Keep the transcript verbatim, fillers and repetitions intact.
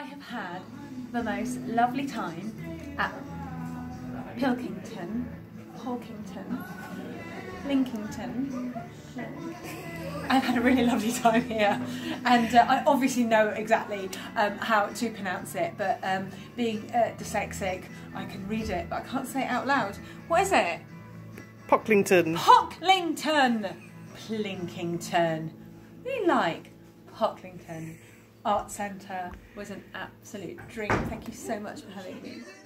I have had the most lovely time at Pilkington, Polkington, Linkington. I've had a really lovely time here, and uh, I obviously know exactly um, how to pronounce it, but um, being uh, dyslexic, I can read it, but I can't say it out loud. What is it? Pocklington. Pocklington. Plinkington. We like Pocklington Art Centre was an absolute dream. Thank you so much for having me.